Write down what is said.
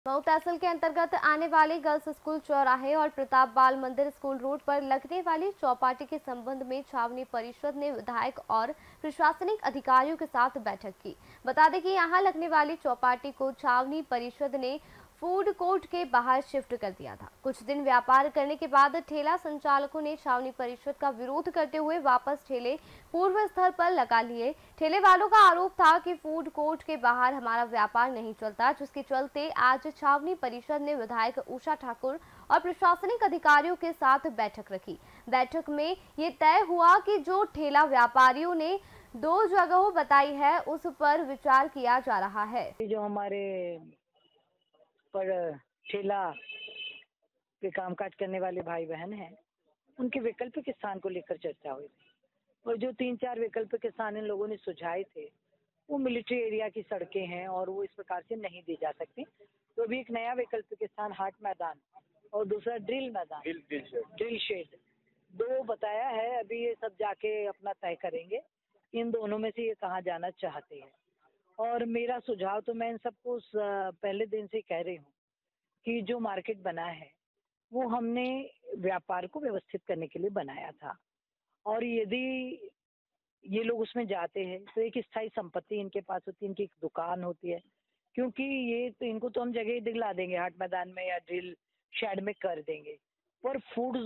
मऊ तहसील के अंतर्गत आने वाले गर्ल्स स्कूल चौराहे और प्रताप बाल मंदिर स्कूल रोड पर लगने वाली चौपाटी के संबंध में छावनी परिषद ने विधायक और प्रशासनिक अधिकारियों के साथ बैठक की। बता दें कि यहां लगने वाली चौपाटी को छावनी परिषद ने फूड कोर्ट के बाहर शिफ्ट कर दिया था। कुछ दिन व्यापार करने के बाद ठेला संचालकों ने छावनी परिषद का विरोध करते हुए वापस ठेले पूर्व स्थल पर लगा लिए। ठेले वालों का आरोप था कि फूड कोर्ट के बाहर हमारा व्यापार नहीं चलता, जिसके चलते आज छावनी परिषद ने विधायक उषा ठाकुर और प्रशासनिक अधिकारियों के साथ बैठक रखी। बैठक में ये तय हुआ कि जो ठेला व्यापारियों ने 2 जगहों बताई है उस पर विचार किया जा रहा है। जो हमारे पर ठेला पे कामकाज करने वाले भाई बहन हैं, उनके वैकल्पिक स्थान को लेकर चर्चा हुई थी और जो 3-4 वैकल्पिक स्थान इन लोगों ने सुझाए थे, वो मिलिट्री एरिया की सड़कें हैं और वो इस प्रकार से नहीं दी जा सकती। तो अभी एक नया वैकल्पिक स्थान हाट मैदान और दूसरा ड्रिल मैदान, ड्रिल शेड 2 बताया है। अभी ये सब जाके अपना तय करेंगे, इन दोनों में से ये कहाँ जाना चाहते हैं। और मेरा सुझाव तो मैं इन सबको पहले दिन से कह रही हूँ कि जो मार्केट बना है वो हमने व्यापार को व्यवस्थित करने के लिए बनाया था और यदि ये लोग उसमें जाते हैं तो एक स्थायी संपत्ति इनके पास होती है, इनकी एक दुकान होती है। क्योंकि ये तो इनको तो हम जगह दिला देंगे हाट मैदान में या ड्रिल शेड में कर देंगे, पर फूड